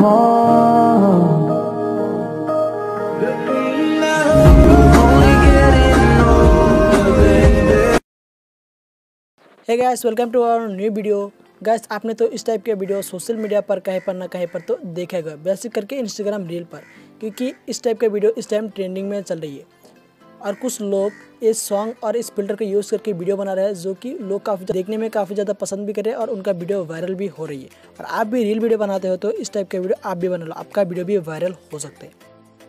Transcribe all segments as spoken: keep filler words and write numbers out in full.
Hey guys, welcome to our new video. Guys, आपने तो इस टाइप के वीडियो सोशल मीडिया पर कहीं पर ना कहीं पर तो देखेगा, बेसिक करके इंस्टाग्राम रील पर, क्योंकि इस टाइप का वीडियो इस टाइम ट्रेंडिंग में चल रही है। और कुछ लोग इस सॉन्ग और इस फिल्टर का यूज़ करके वीडियो बना रहे हैं, जो कि लोग काफ़ी देखने में काफ़ी ज़्यादा पसंद भी कर रहे हैं और उनका वीडियो वायरल भी हो रही है। और आप भी रील वीडियो बनाते हो तो इस टाइप का वीडियो आप भी बना लो, आपका वीडियो भी वायरल हो सकते हैं।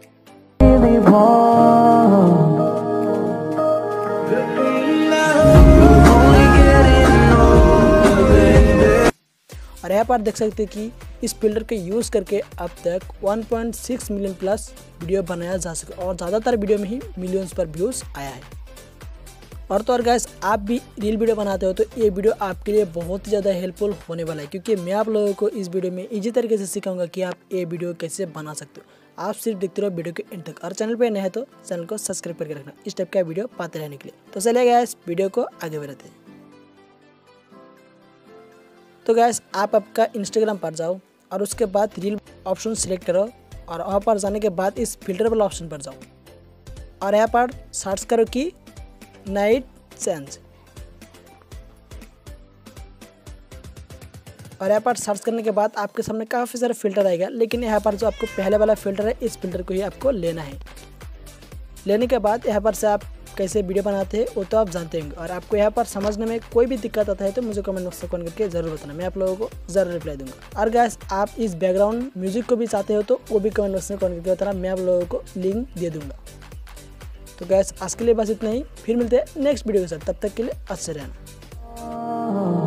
और यहाँ पर देख सकते हैं कि इस फिल्टर के यूज़ करके अब तक one point six million plus video बनाया जा सके और ज़्यादातर वीडियो में ही मिलियंस पर व्यूज़ आया है। और तो और गाइस, आप भी रील वीडियो बनाते हो तो ये वीडियो आपके लिए बहुत ही ज़्यादा हेल्पफुल होने वाला है, क्योंकि मैं आप लोगों को इस वीडियो में इजी तरीके से सिखाऊंगा कि आप ये वीडियो कैसे बना सकते हो। आप सिर्फ देखते रहो वीडियो के एंड तक, और चैनल पर नए हैं तो चैनल को सब्सक्राइब करके रखना इस टाइप का वीडियो पाते रहने के लिए। तो चलिए गाइस, वीडियो को आगे बढ़ाते हैं। तो गैस, आप आपका इंस्टाग्राम पर जाओ और उसके बाद रील ऑप्शन सिलेक्ट करो और वहाँ पर जाने के बाद इस फिल्टर वाला ऑप्शन पर जाओ और यहाँ पर सर्च करो कि नाइट चेंज। और यहाँ पर सर्च करने के बाद आपके सामने काफ़ी सारे फिल्टर आएगा, लेकिन यहाँ पर जो आपको पहले वाला फिल्टर है, इस फिल्टर को ही आपको लेना है। लेने के बाद यहाँ पर से आप कैसे वीडियो बनाते हैं वो तो आप जानते होंगे। और आपको यहाँ पर समझने में कोई भी दिक्कत आता है तो मुझे कमेंट बॉक्स में कमेंट करके जरूर बताना, मैं आप लोगों को जरूर रिप्लाई दूंगा। और गाइस, आप इस बैकग्राउंड म्यूजिक को भी चाहते हो तो वो भी कमेंट बॉक्स में कमेंट करके बताना, मैं आप लोगों को लिंक दे दूंगा। तो गाइस, आज के लिए बस इतना ही, फिर मिलते हैं नेक्स्ट वीडियो के साथ, तब तक के लिए अच्छे रहना।